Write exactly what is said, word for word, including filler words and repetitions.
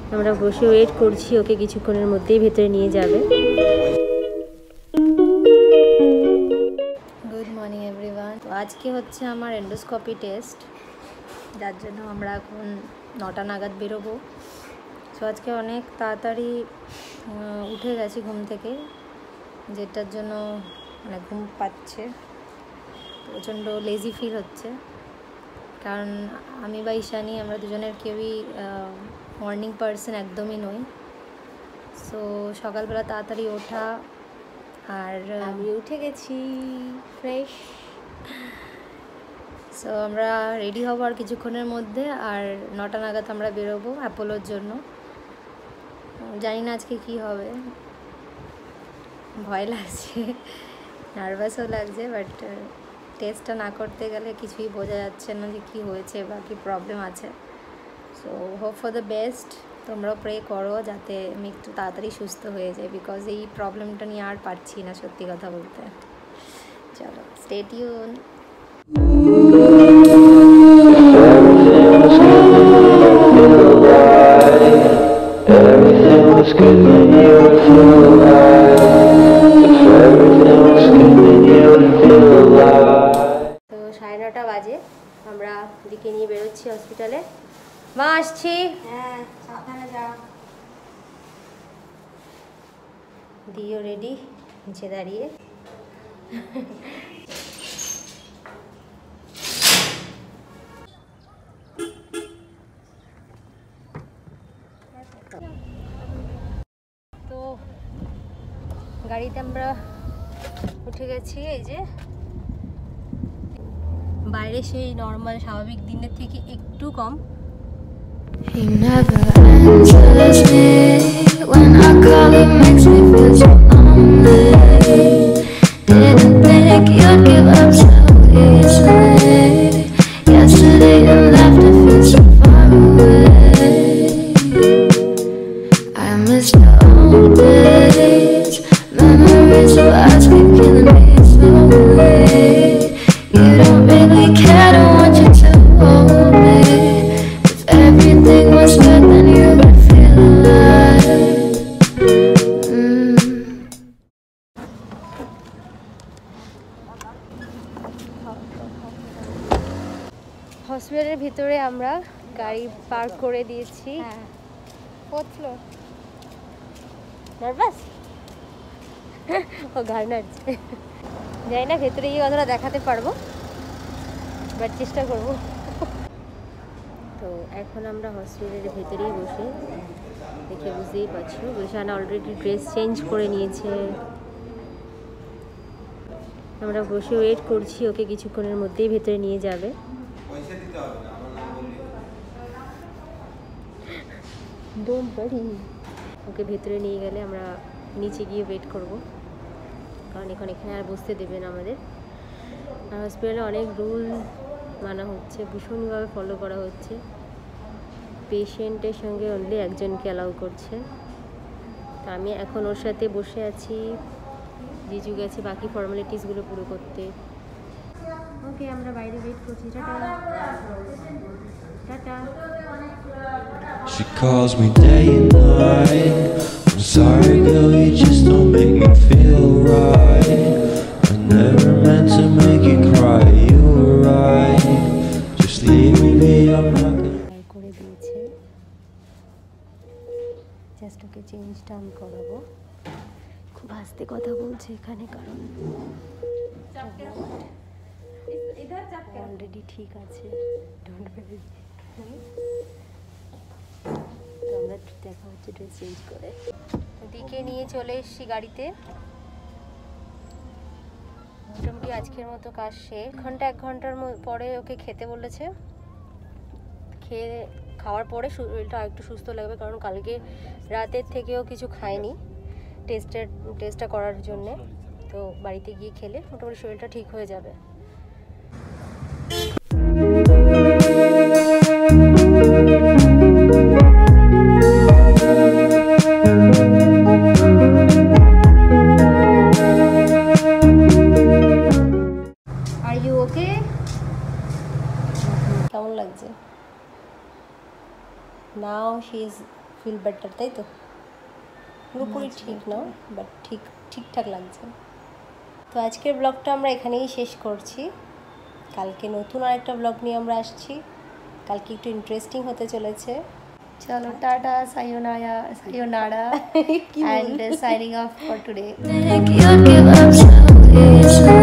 আমরা বসে ওয়েট করছি, ওকে কিছুক্ষণের মধ্যেই ভেতরে নিয়ে যাবে। Good morning everyone. তো আজকে হচ্ছে আমার এন্ডোস্কোপি টেস্ট, যার জন্য আমরা এখন নটা নাগাদ বেরোবো। সো আজকে অনেক তাড়াতাড়ি উঠে গেছি ঘুম থেকে, যেটার জন্য মানে ঘুম পাচ্ছে, প্রচণ্ড লেজি ফিল হচ্ছে। কারণ আমি বা ঈশানী আমরা দুজনের কেউই মর্নিং পারসন একদমই নই। সো সকালবেলা তাড়াতাড়ি ওঠা, আর আমি উঠে গেছি ফ্রেশ। সো আমরা রেডি হব আর কিছুক্ষণের মধ্যে, আর নটা নাগাদ আমরা বেরোবো অ্যাপোলোর জন্য। জানি না আজকে কি হবে, ভয় লাগছে, নার্ভাসও লাগছে, বাট টেস্টটা না করতে গেলে কিছুই বোঝা যাচ্ছে না যে কী হয়েছে বা কী প্রবলেম আছে। So hope for the best, তোমরাও প্রে করো যাতে আমি একটু তাড়াতাড়ি সুস্থ হয়ে যাই, বিকজ এই প্রবলেমটা নিয়ে আর পারছি না সত্যি কথা বলতে। চলো, স্টে টিউন। তো সাড়ে নটা বাজে, আমরা দিকে নিয়ে বেরোচ্ছি হসপিটালে। মা আসছি। হ্যাঁ, সাবধানে যাও। দিও রেডি, নিচে দাঁড়িয়ে। তো গাড়িতে আমরা উঠে গেছি। এই যে বাইরে সেই নর্মাল স্বাভাবিক দিনের থেকে একটু কম। He never answers me when I call, it makes me feel so lonely. Didn't think you'd give up so easily. Yesterday you left, I feel so far away. I miss the old days, memories of us keep killing me slowly. You don't really care, don't want you to hold me. Everything was good, then you would feel alive. Mm. হসপিটালের ভিতরে আমরা গাড়ি park করে দিয়েছি। হ্যাঁ, fourth floor. Nervous ও ঘাড় নাড়ছে, জানি না ভেতরে গিয়ে কতটা দেখাতে পারবো, বাট চেষ্টা করবো। তো এখন আমরা হসপিটালের ভেতরেই বসে, দেখে বুঝতেই পারছো ঈশান অলরেডি ড্রেস চেঞ্জ করে নিয়েছে। আমরা বসে ওয়েট করছি, ওকে কিছুক্ষণের মধ্যেই ভেতরে নিয়ে যাবে। ডোন্ট ওয়ারি, ওকে ভেতরে নিয়ে গেলে আমরা নিচে গিয়ে ওয়েট করব, কারণ এখন এখানে আর বসতে দেবে না আমাদের। আর হসপিটালে অনেক রুল মানা হচ্ছে, ভীষণভাবে ফলো করা হচ্ছে। পেশেন্টের সঙ্গে অনলি একজনকে অ্যালাউ করছে। তো আমি এখন ওর সাথে বসে আছি, জিজু গেছে বাকি ফর্মালিটিসগুলো পুরো করতে। ওকে, আমরা বাইরে ওয়েট করছি। Tata tata. She calls me day and night. I'm sorry girl, you just don't make me feel right. I never meant to make you cry, you were right. Just leave me be, I'm not gonna করে দিয়েছে, just okay চেঞ্জটা আমি করাবো। খুব আস্তে কথা বলছে এখানে, কারণ অলরেডি ঠিক আছে। Don't worry. তো আমরা দেখা হচ্ছে ড্রেস চেঞ্জ করে। দিকে নিয়ে চলে এসেছি গাড়িতে। মোটামুটি আজকের মতো কাজ শেষ। ঘন্টা এক ঘন্টার পরে ওকে খেতে বলেছে। খেয়ে খাওয়ার পরে শরীরটা একটু সুস্থ লাগবে, কারণ কালকে রাতের থেকেও কিছু খায়নি টেস্টের টেস্টটা করার জন্যে। তো বাড়িতে গিয়ে খেলে মোটামুটি শরীরটা ঠিক হয়ে যাবে। Are you okay? কেমন লাগছে? Now she is feel better, তাই তো? পুরোপুরি ঠিক না, বাট ঠিক ঠিকঠাক লাগছে। তো আজকের ব্লগটা আমরা এখানেই শেষ করছি। কালকে নতুন আরেকটা ব্লগ নিয়ে আমরা আসছি। কালকে একটু ইন্টারেস্টিং হতে চলেছে। চলো টাটা, সায়োনারা সায়োনারা কি and uh, signing off for today. Think you'd give up so easily.